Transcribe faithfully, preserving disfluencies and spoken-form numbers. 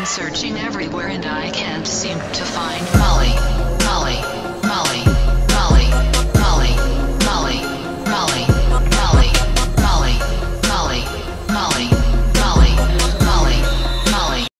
been searching everywhere and I can't seem to find my